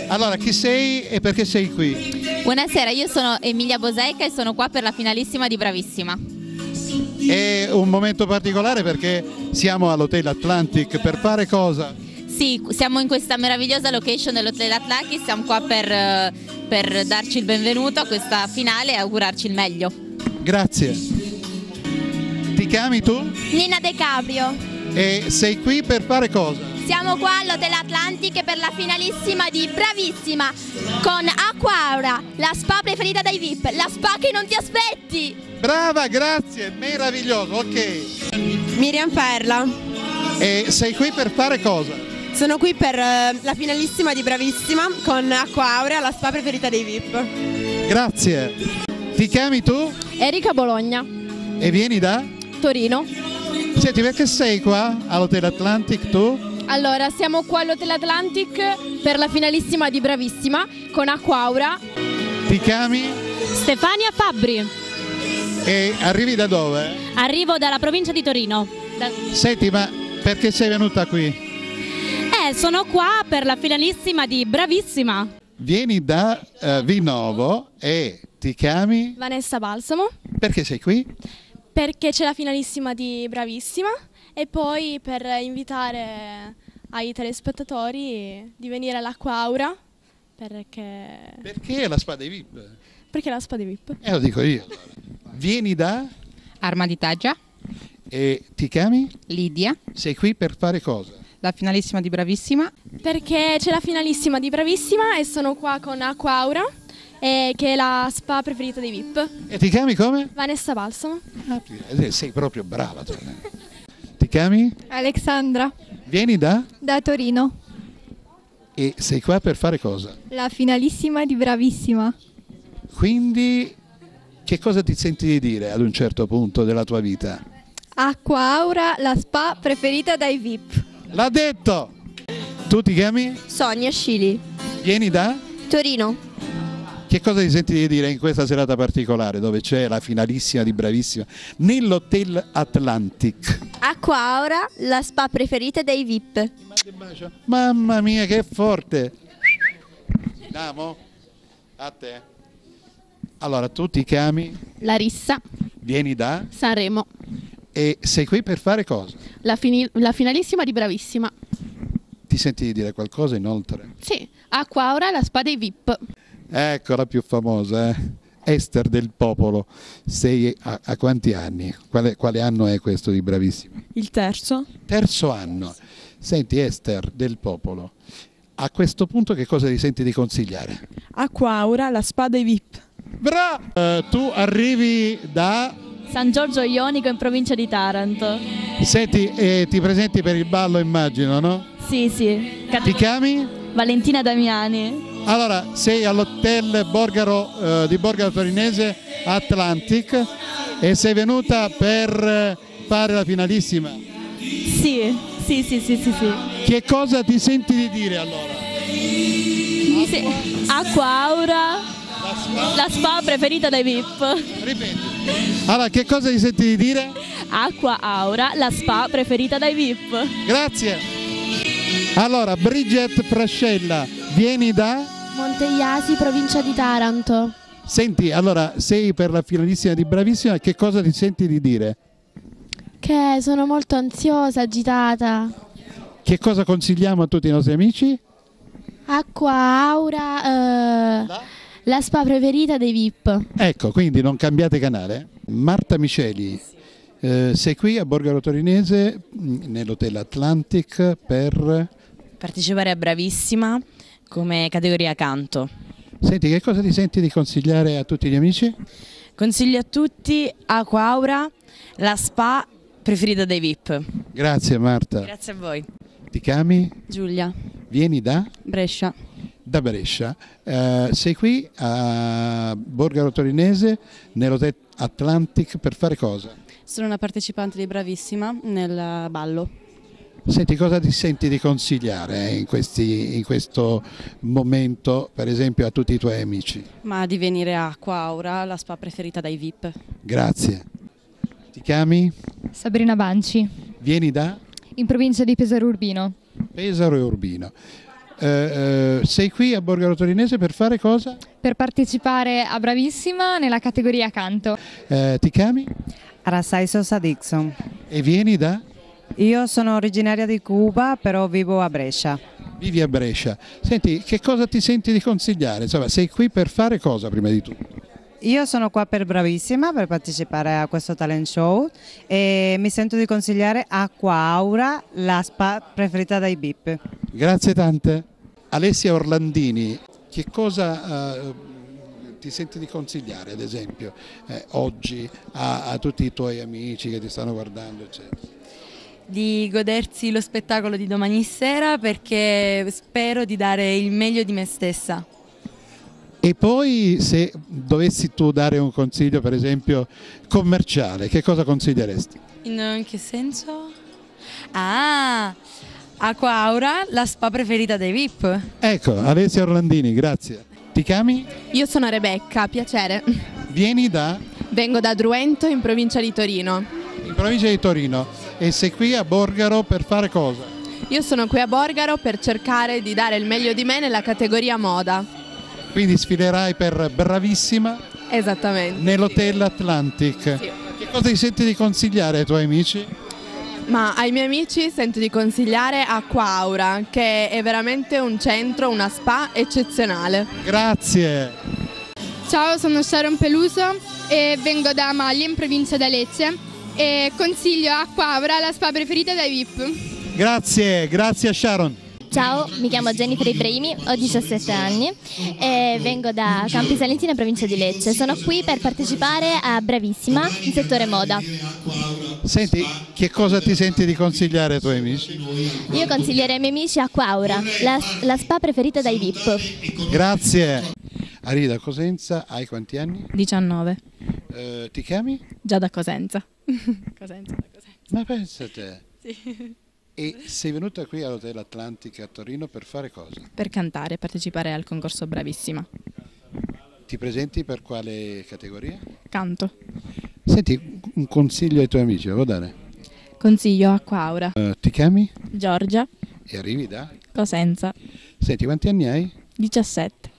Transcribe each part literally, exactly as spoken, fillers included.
Allora, chi sei e perché sei qui? Buonasera, io sono Emilia Boseica e sono qua per la finalissima di Bravissima. È un momento particolare perché siamo all'Hotel Atlantic per fare cosa? Sì, siamo in questa meravigliosa location dell'Hotel Atlantic, siamo qua per, eh, per darci il benvenuto a questa finale e augurarci il meglio. Grazie. Ti chiami tu? Nina De Caprio. E sei qui per fare cosa? Siamo qua all'Hotel Atlantic per la finalissima di Bravissima con Acquaura, la spa preferita dai V I P, la spa che non ti aspetti. Brava, grazie, meraviglioso, ok. Miriam Perla. E sei qui per fare cosa? Sono qui per uh, la finalissima di Bravissima con Acquaura, la spa preferita dei V I P. Grazie. Ti chiami tu? Erika Bologna. E vieni da? Torino. Senti, perché sei qua all'Hotel Atlantic tu? Allora, siamo qua all'Hotel Atlantic per la finalissima di Bravissima con Acquaura. Ti chiami? Stefania Fabbri. E arrivi da dove? Arrivo dalla provincia di Torino. Da... Senti, ma perché sei venuta qui? Eh, sono qua per la finalissima di Bravissima. Vieni da uh, Vinovo e ti chiami? Vanessa Balsamo. Perché sei qui? Perché c'è la finalissima di Bravissima e poi per invitare ai telespettatori di venire all'Acquaura perché... Perché la spa dei V I P? Perché la spa dei V I P. E lo dico io. Vieni da? Arma di Taggia. E ti chiami? Lidia. Sei qui per fare cosa? La finalissima di Bravissima. Perché c'è la finalissima di Bravissima e sono qua con Acquaura, eh, che è la spa preferita dei V I P. E ti chiami come? Vanessa Balsamo. Ah, sei proprio brava tu. Ti chiami? Alexandra. Vieni da? Da Torino. E sei qua per fare cosa? La finalissima di Bravissima. Quindi che cosa ti senti di dire ad un certo punto della tua vita? Acquaura, la spa preferita dai V I P. L'ha detto! Tu ti chiami? Sonia Scili. Vieni da? Torino. Che cosa ti senti di dire in questa serata particolare dove c'è la finalissima di Bravissima nell'Hotel Atlantic? Acquaura, la spa preferita dei V I P. Mamma mia, che forte! Andiamo? A te. Allora, tu ti chiami? Larissa. Vieni da? Sanremo. E sei qui per fare cosa? La, la finalissima di Bravissima. Ti senti di dire qualcosa inoltre? Sì, Acquaura, la spa dei V I P. Ecco la più famosa, eh? Ester del Popolo. Sei a, a quanti anni? Quale, quale anno è questo di Bravissima? Il terzo. Terzo anno. Senti Ester del Popolo, a questo punto che cosa ti senti di consigliare? Acquaura, la spa dei V I P. Bravo! Uh, tu arrivi da? San Giorgio Ionico in provincia di Taranto. Senti, eh, ti presenti per il ballo immagino, no? Sì, sì. Cat- Ti chiami? Valentina Damiani. Allora, sei all'hotel Borgaro, eh, di Borgaro Torinese Atlantic e sei venuta per fare la finalissima? Sì, sì, sì, sì, sì, sì. Che cosa ti senti di dire allora? Mi se- Acquaura, la spa preferita dai V I P. Ripeti. Allora, che cosa ti senti di dire? Acquaura, la spa preferita dai V I P. Grazie. Allora, Bridget Frascella, vieni da? Montegliasi, provincia di Taranto. Senti, allora, sei per la finalissima di Bravissima, che cosa ti senti di dire? Che sono molto ansiosa, agitata. Che cosa consigliamo a tutti i nostri amici? Acquaura, eh, La? la spa preferita dei V I P. Ecco, quindi non cambiate canale. Marta Miceli, eh, sei qui a Borgaro Torinese, nell'Hotel Atlantic, per... Partecipare a Bravissima come categoria canto. Senti, che cosa ti senti di consigliare a tutti gli amici? Consiglio a tutti Acquaura, la spa preferita dai V I P. Grazie Marta. Grazie a voi. Ti chiami? Giulia. Vieni da? Brescia. Da Brescia. Uh, sei qui a Borgaro Torinese, nell'Hotel Atlantic, per fare cosa? Sono una partecipante di Bravissima nel ballo. Senti, cosa ti senti di consigliare in, questi, in questo momento, per esempio, a tutti i tuoi amici? Ma di venire a Acquaura, la spa preferita dai V I P. Grazie. Ti chiami? Sabrina Banci. Vieni da? In provincia di Pesaro Urbino. Pesaro e Urbino. eh, eh, sei qui a Borgaro Torinese per fare cosa? Per partecipare a Bravissima nella categoria canto. Eh, ti chiami? Arasai Sosa Dixon. E vieni da? Io sono originaria di Cuba, però vivo a Brescia. Vivi a Brescia. Senti, che cosa ti senti di consigliare? Insomma, sei qui per fare cosa prima di tutto? Io sono qua per Bravissima, per partecipare a questo talent show e mi sento di consigliare Acqua Aura, la spa preferita dai V I P. Grazie tante. Alessia Orlandini, che cosa eh, ti senti di consigliare, ad esempio, eh, oggi a, a tutti i tuoi amici che ti stanno guardando, eccetera? Di godersi lo spettacolo di domani sera perché spero di dare il meglio di me stessa. E poi se dovessi tu dare un consiglio, per esempio, commerciale, che cosa consiglieresti? In, in che senso? Ah, Acqua Aura, la spa preferita dei V I P. Ecco, Alessia Orlandini, grazie. Ti chiami? Io sono Rebecca, piacere. Vieni da? Vengo da Druento, in provincia di Torino. In provincia di Torino. E sei qui a Borgaro per fare cosa? Io sono qui a Borgaro per cercare di dare il meglio di me nella categoria moda. Quindi sfilerai per Bravissima? Esattamente. Nell'Hotel Atlantic. Sì. Che cosa ti senti di consigliare ai tuoi amici? Ma ai miei amici sento di consigliare Acqua Aura, che è veramente un centro, una spa eccezionale. Grazie. Ciao, sono Sharon Peluso e vengo da Maglie in provincia di Lecce e consiglio Acqua Aura, la spa preferita dai V I P. Grazie, grazie a Sharon. Ciao, mi chiamo Jennifer Ibrahimi, ho diciassette anni e vengo da Campi Salentina, provincia di Lecce. Sono qui per partecipare a Bravissima in settore moda. Senti, che cosa ti senti di consigliare ai tuoi amici? Io consiglierei ai miei amici Acqua Aura, la, la spa preferita dai V I P. Grazie. Arrivi da Cosenza, hai quanti anni? diciannove. Eh, ti chiami? Già da Cosenza. Cosenza, da Cosenza. Ma pensa te. Sì. E sei venuta qui all'Hotel Atlantic a Torino per fare cosa? Per cantare, partecipare al concorso Bravissima. Ti presenti per quale categoria? Canto. Senti, un consiglio ai tuoi amici, lo vuoi dare? Consiglio Acqua Aura. Uh, ti chiami? Giorgia. E arrivi da? Cosenza. Senti, quanti anni hai? diciassette.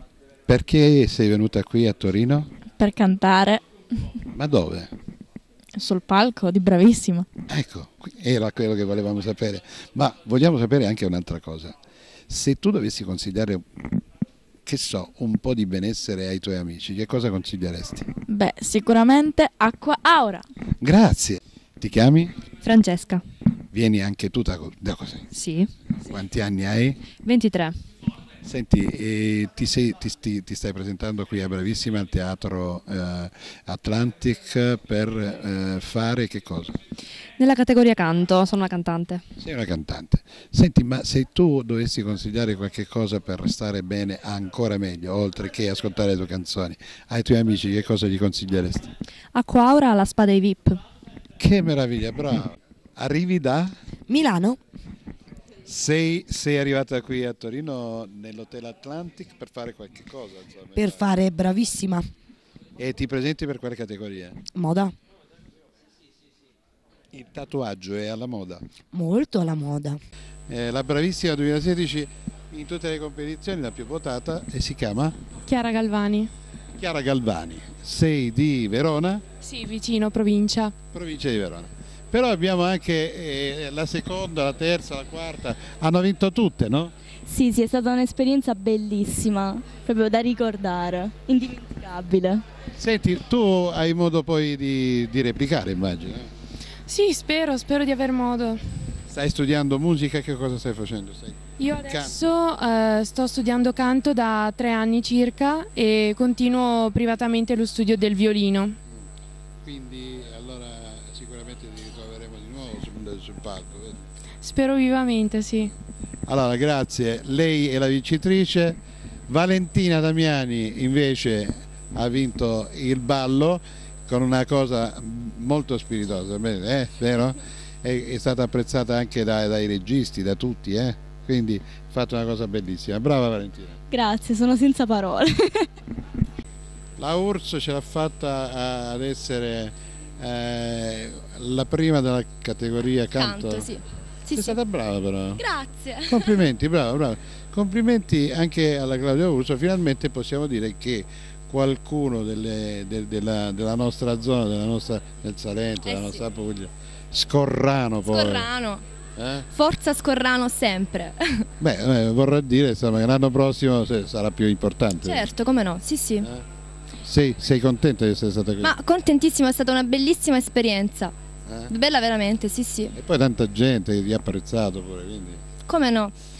Perché sei venuta qui a Torino? Per cantare. Ma dove? Sul palco di Bravissima. Ecco, era quello che volevamo sapere. Ma vogliamo sapere anche un'altra cosa. Se tu dovessi consigliare, che so, un po' di benessere ai tuoi amici, che cosa consiglieresti? Beh, sicuramente Acqua Aura. Grazie. Ti chiami? Francesca. Vieni anche tu da, da così? Sì. Quanti anni hai? ventitré. Senti, eh, ti, sei, ti, ti, ti stai presentando qui a Bravissima al Teatro eh, Atlantic per eh, fare che cosa? Nella categoria canto, sono una cantante. Sei una cantante. Senti, ma se tu dovessi consigliare qualche cosa per stare bene ancora meglio, oltre che ascoltare le tue canzoni, ai tuoi amici che cosa gli consiglieresti? Acqua Aura, la spa dei V I P. Che meraviglia, bravo. Arrivi da? Milano. Sei, sei arrivata qui a Torino nell'Hotel Atlantic per fare qualche cosa? Insomma. Per fare Bravissima. E ti presenti per quale categoria? Moda. Il tatuaggio è alla moda? Molto alla moda. Eh, la Bravissima duemilasedici in tutte le competizioni, la più votata, e si chiama? Chiara Galvani. Chiara Galvani. Sei di Verona? Sì, vicino, provincia. Provincia di Verona. Però abbiamo anche eh, la seconda, la terza, la quarta, hanno vinto tutte, no? Sì, sì, è stata un'esperienza bellissima, proprio da ricordare, indimenticabile. Senti, tu hai modo poi di, di replicare, immagino? Sì, spero, spero di aver modo. Stai studiando musica, che cosa stai facendo? Stai... Io adesso eh, sto studiando canto da tre anni circa e continuo privatamente lo studio del violino. Quindi allora sicuramente ti ritroveremo di nuovo sul, sul palco. Vedi? Spero vivamente, sì. Allora, grazie. Lei è la vincitrice. Valentina Damiani invece ha vinto il ballo con una cosa molto spiritosa, eh? Vero? È, è stata apprezzata anche dai, dai registi, da tutti, eh? Quindi ha fatto una cosa bellissima. Brava Valentina. Grazie, sono senza parole. La U R S S ce l'ha fatta ad essere eh, la prima della categoria canto. Canto, sì. Sì, Sei sì. stata brava però. Grazie. Complimenti, brava, brava. Complimenti anche alla Claudia Urso, finalmente possiamo dire che qualcuno delle- del- della, della nostra zona, della nostra, del Salento, Eh della sì. nostra Puglia, Scorrano poi. Scorrano. Eh? Forza Scorrano sempre. Beh, eh, vorrà dire insomma, che l'anno prossimo se- sarà più importante. Certo, come no? Sì, sì. Eh? Sei, sei contenta di essere stata qui? Ma contentissima, è stata una bellissima esperienza. Eh? Bella veramente, sì, sì. E poi tanta gente che ti ha apprezzato pure, quindi. Come no?